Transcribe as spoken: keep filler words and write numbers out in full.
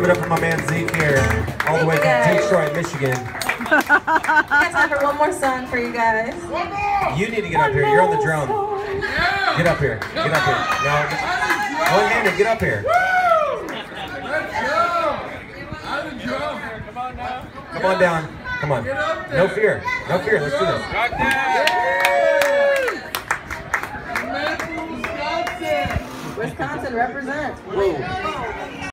give it up for my man Zik here, all the way from Detroit, Michigan. I got time for one more song for you guys. You need to get up here. You're on the drum. Get up here. Get up here. No, one-handed. Get up here. Come on down. Come on. No fear. No fear. Let's do this. Wisconsin represent. Whoa.